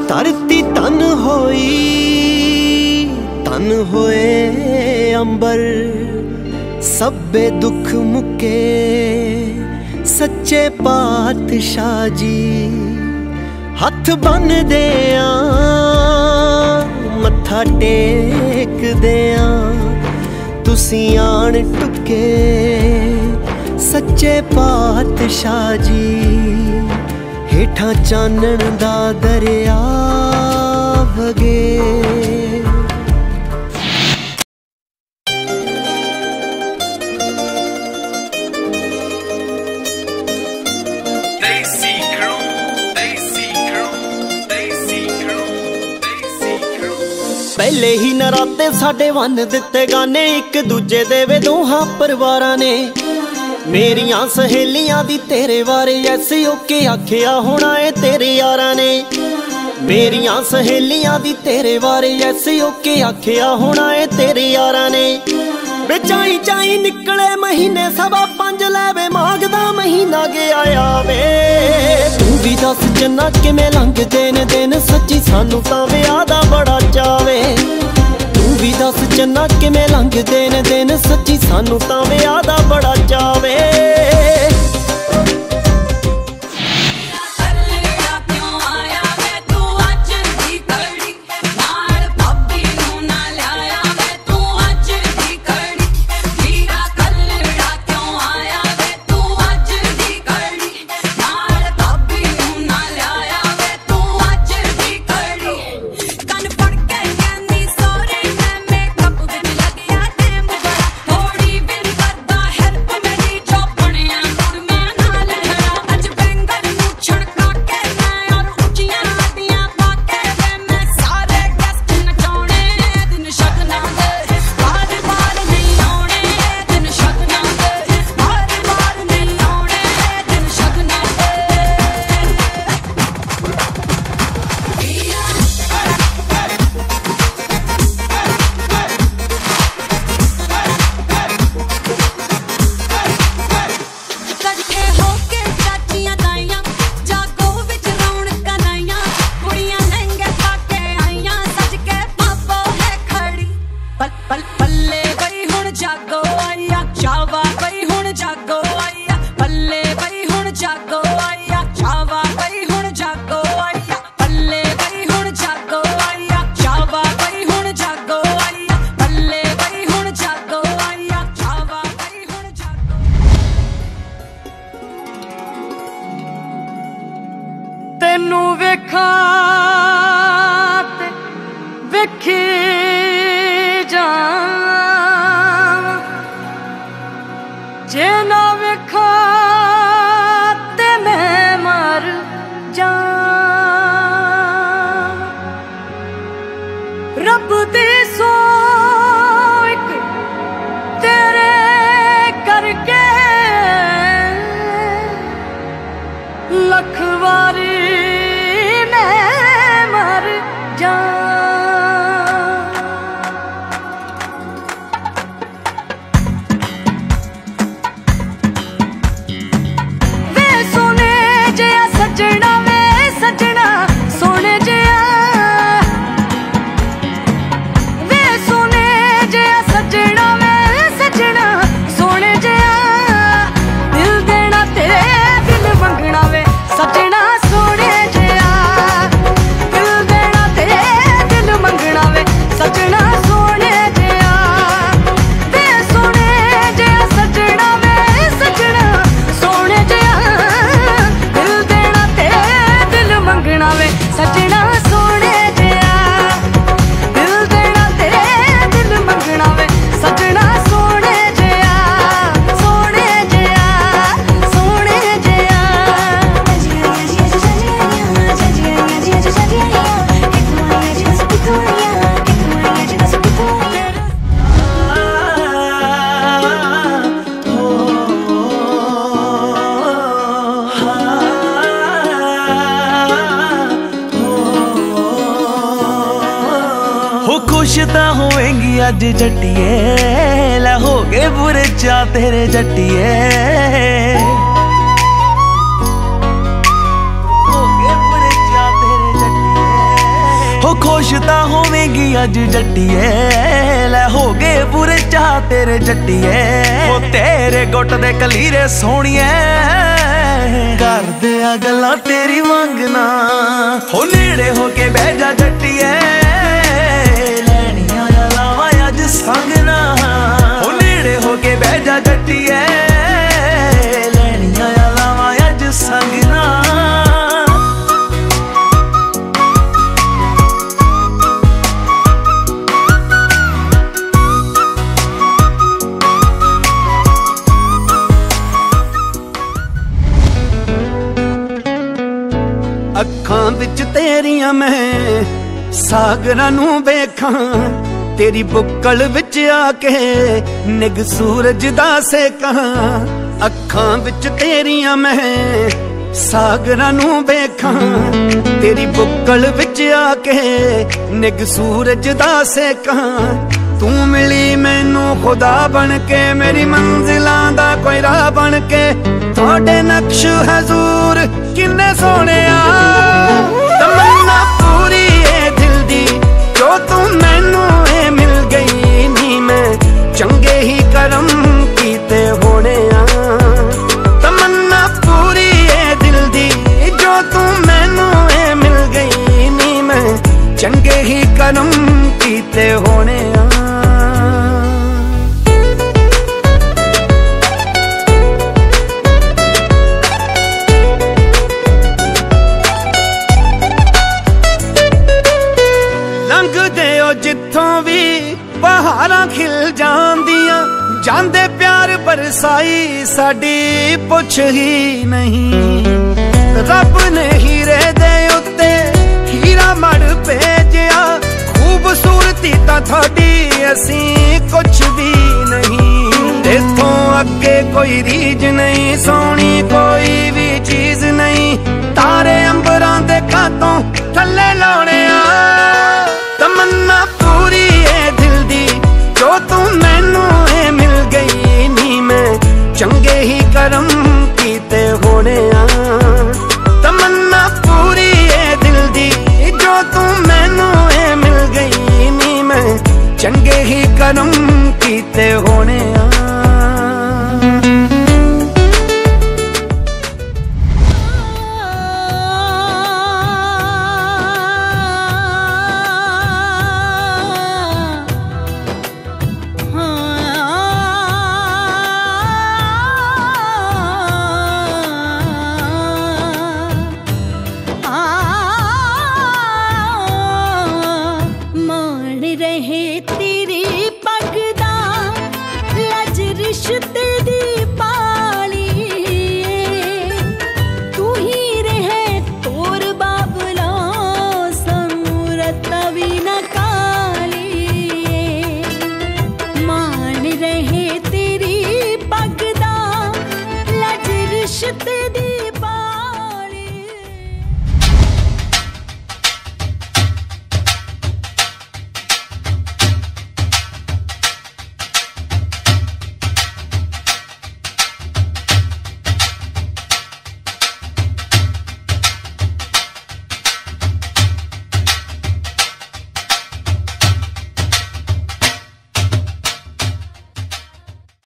धरती तन होए अंबर, सब्बे दुख मुके सच्चे पातशाह जी। हथ बन देआ मत्था टेक देआ, तुसी आन टुके सच्चे पातशाह जी। हेठां चानण दा दरिया वगे, पहले ही नराते साडे वन दिते गाने, एक दूजे दे वे दोहां परिवारां ने। मेरियां सहेलियां दी तेरे बारे ऐसे ओके आखिया होना है तेरे यारां ने। मेरियां सहेलियां दी तेरे बारे ऐसे ओके आखिया होना है तेरे यारां ने। चाई चाई निकले महीने सवा 5 लैवे मांगदा महीना गया आवे। तू भी दस जन्ना किवें लंघदे ने दिन, सच्ची सानू तां विआह दा बड़ा चावे। तू भी दस जन्ना किवें लंघदे ने दिन, सच्ची सानू तां विआह दा बड़ा चावे। तेनू वेखा ते वेखी जावां, जे ना वेखा ते मैं मर जावां। रब दी सोच तेरे करके लख वारी खुश तां होएंगी अज जट्टिए, लै हो गए बुरे चा तेरे जट्टिए। हो गए बुरे चा तेरे जट्टिए। हो खुश तां होवेगी अज जट्टीए, लै हो गए पूरे चाह तेरे जट्टीए। हो तेरे गुट दे कलीरे सोहणिए, करदे आ गल्लां तेरी मंगना। हो नेड़े हो के बह जा जट्टीए, लैनियां लावां अज संगना। हो नेड़े हो के बह जा जट्टीए, लैनियां लावां अज संगना। ਅੱਖਾਂ ਵਿੱਚ ਤੇਰੀਆਂ ਮੈਂ ਸਾਗਰਾਂ ਨੂੰ ਵੇਖਾਂ, ਤੇਰੀ ਬੁੱਕਲ ਵਿੱਚ ਆ ਕੇ ਨਿਗ ਸੂਰਜ ਦਾ ਸੇਕਾਂ। ਅੱਖਾਂ ਵਿੱਚ ਤੇਰੀਆਂ ਮੈਂ ਸਾਗਰਾਂ ਨੂੰ ਵੇਖਾਂ, ਤੇਰੀ ਬੁੱਕਲ ਵਿੱਚ ਆ ਕੇ ਨਿਗ ਸੂਰਜ ਦਾ ਸੇਕਾਂ। ਤੂੰ ਮਿਲੀ ਮੈਨੂੰ ਖੁਦਾ ਬਣ ਕੇ, ਮੇਰੀ ਮੰਜ਼ਿਲਾਂ ਦਾ ਕੋਈ ਰਾਹ ਬਣ ਕੇ। ਤੁਹਾਡੇ ਨਕਸ਼ ਹਜ਼ੂਰ ਕਿੰਨੇ ਸੋਹਣਿਆ, ਤਮੰਨਾ ਪੂਰੀ ਏ ਦਿਲ ਦੀ ਜੋ ਤੂੰ ਮੈਨੂੰ ਏ ਮਿਲ ਗਈ। ਨੀ ਮੈਂ ਚੰਗੇ ਹੀ ਕਰਮ ਕੀਤੇ ਹੋਣੇ ਆ, ਤਮੰਨਾ ਪੂਰੀ ਏ ਦਿਲ ਦੀ ਜੋ ਤੂੰ ਮੈਨੂੰ ਏ ਮਿਲ ਗਈ। ਨੀ ਮੈਂ ਚੰਗੇ ਹੀ ਕਰਮ ਕੀਤੇ ਹੋਣੇ ਆ। ਜਿੱਥੋਂ ਵੀ ਬਹਾਰਾਂ ਖਿਲ ਜਾਂਦੀਆਂ, ਜਾਂਦੇ ਪਿਆਰ ਬਰਸਾਈ ਸਾਡੀ ਪੁੱਛ ਹੀ ਨਹੀਂ। ਰੱਬ ਨੇ ਹੀਰੇ ਦੇ ਉੱਤੇ ਹੀਰਾ ਮੜ ਭੇਜਿਆ, ਖੂਬਸੂਰਤੀ ਤਾਂ ਤੁਹਾਡੀ ਅਸੀਂ ਕੁਛ ਵੀ ਨਹੀਂ। ਇੱਥੋਂ ਅੱਗੇ ਕੋਈ ਰੀਝ ਨਹੀਂ, ਸੋਹਣੀ ਕੋਈ ਵੀ ਚੀਜ਼ ਨਹੀਂ। ਤਾਰੇ ਅੰਬਰਾਂ ਦੇ ਕਾਤੋਂ ਥੱਲੇ ਲਾਉਣੇ ਆ, ਤਮੰਨਾ ਪੂਰੀ ਏ ਦਿਲ ਦੀ ਜੋ ਤੂੰ ਮੈਨੂੰ ਏ ਮਿਲ ਗਈ। ਨੀ ਮੈਂ ਚੰਗੇ ਹੀ ਕਰਮ ਕੀਤੇ ਹੋਣੇ ਆ, ਤਮੰਨਾ ਪੂਰੀ ਏ ਦਿਲ ਦੀ ਜੋ ਤੂੰ ਮੈਨੂੰ ਏ ਮਿਲ ਗਈ। ਨੀ ਮੈਂ ਚੰਗੇ ਹੀ ਕਰਮ ਕੀਤੇ ਹੋਣੇ